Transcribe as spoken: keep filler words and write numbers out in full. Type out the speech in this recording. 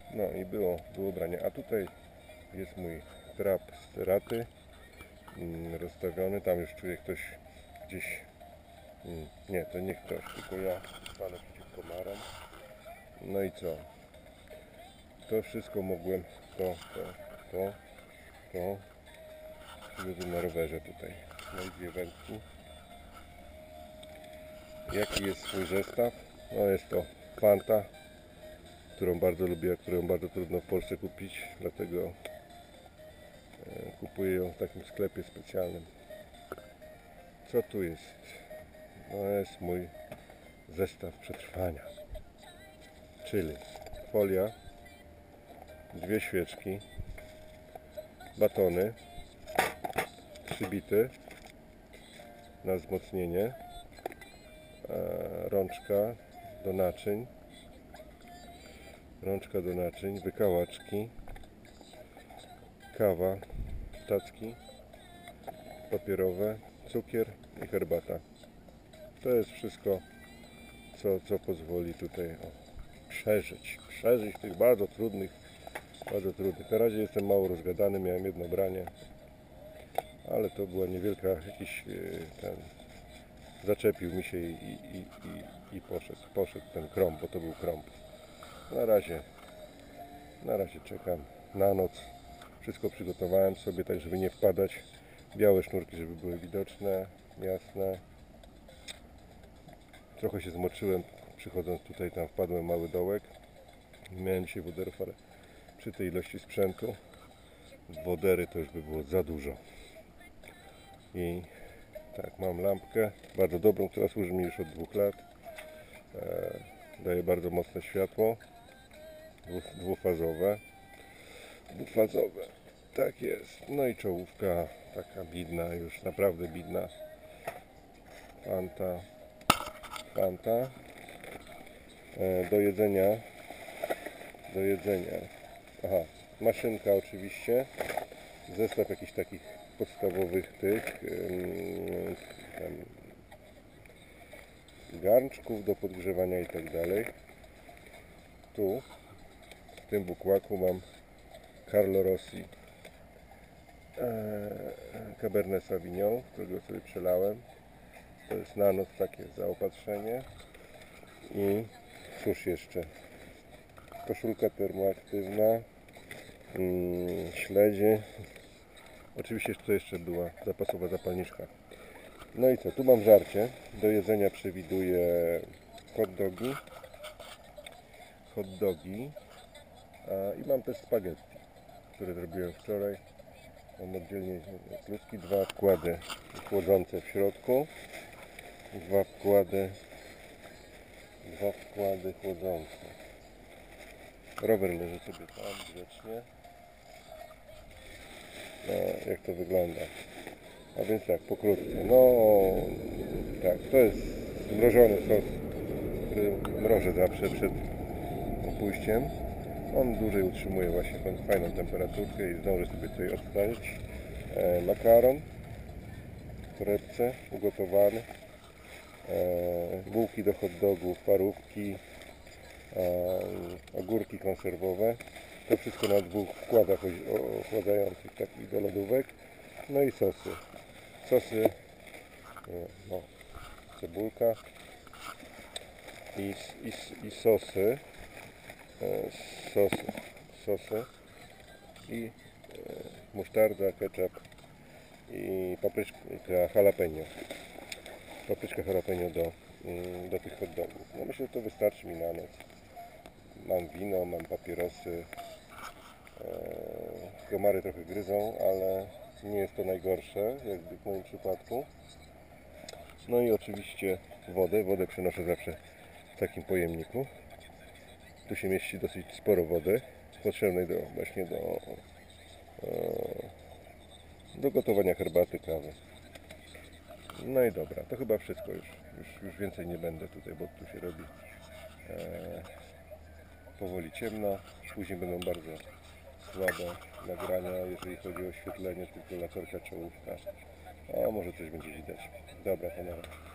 No i było, było branie. A tutaj jest mój trap z raty rozstawiony. Tam już czuję, ktoś gdzieś... Nie, to nie ktoś, tylko ja palę przeciw komarom. No i co? To wszystko mogłem, to, to, to, to przywiozłem na rowerze tutaj. No i dwie wędki. Jaki jest swój zestaw? No jest to Fanta, którą bardzo lubię, a którą bardzo trudno w Polsce kupić, dlatego kupuję ją w takim sklepie specjalnym. Co tu jest? No jest mój zestaw przetrwania, czyli folia, dwie świeczki, batony, trzy bity na wzmocnienie, rączka do naczyń, rączka do naczyń, wykałaczki, kawa, tacki papierowe, cukier i herbata. To jest wszystko, co, co pozwoli tutaj o, przeżyć, przeżyć tych bardzo trudnych, bardzo trudnych. Na razie jestem mało rozgadany, miałem jedno branie, ale to była niewielka, jakiś ten, zaczepił mi się i, i, i, i poszedł, poszedł ten krąb, bo to był krąb. Na razie, na razie czekam na noc. Wszystko przygotowałem sobie, tak żeby nie wpadać. Białe sznurki, żeby były widoczne, jasne. Trochę się zmoczyłem, przychodząc tutaj, tam wpadłem mały dołek. Miałem dzisiaj woderów, ale przy tej ilości sprzętu wodery to już by było za dużo. I tak, mam lampkę, bardzo dobrą, która służy mi już od dwóch lat. E, daje bardzo mocne światło, dwufazowe. Dwufazowe, tak jest. No i czołówka taka bidna, już naprawdę bidna. Fanta, Fanta. E, do jedzenia, do jedzenia. Aha, maszynka oczywiście. Zestaw jakichś takich podstawowych tych um, garnczków do podgrzewania i tak dalej. Tu w tym bukłaku mam Carlo Rossi e, Cabernet Sauvignon, którego sobie przelałem. To jest na noc takie zaopatrzenie. I cóż jeszcze? Koszulka termoaktywna, mm, śledzie. Oczywiście to jeszcze była zapasowa zapalniczka. No i co? Tu mam żarcie. Do jedzenia przewiduję hot dogi. Hot dogi. A, i mam też spaghetti, które zrobiłem wczoraj. Mam oddzielnie kluski, dwa wkłady chłodzące w środku. Dwa wkłady Dwa wkłady chłodzące. Rower leży sobie tam grzecznie. No, jak to wygląda. A więc tak, pokrótce. No, tak, to jest zmrożony sos, który mrożę zawsze przed pójściem. On dłużej utrzymuje właśnie tą fajną temperaturkę i zdążę sobie tutaj odstawić. E, makaron w torebce ugotowany. E, bułki do hot dogów, parówki, e, ogórki konserwowe. To wszystko na dwóch wkładach ochładzających takich do lodówek. No i sosy. Sosy, no, cebulka i, i, i sosy, sosy, sosy i musztarda, ketchup i papryczka jalapeno. Papryczka jalapeno do, do tych hot dogów. No myślę, że to wystarczy mi na noc. Mam wino, mam papierosy. Komary trochę gryzą, ale nie jest to najgorsze, jakby w moim przypadku. No i oczywiście wodę. Wodę przenoszę zawsze w takim pojemniku. Tu się mieści dosyć sporo wody, potrzebnej do, właśnie do, do gotowania herbaty, kawy. No i dobra, to chyba wszystko już. Już, już więcej nie będę tutaj, bo tu się robi e, powoli ciemno. Później będą bardzo słabe nagrania, jeżeli chodzi o oświetlenie, tylko latarka, czołówka. A może coś będzie widać. Dobra, to na razie.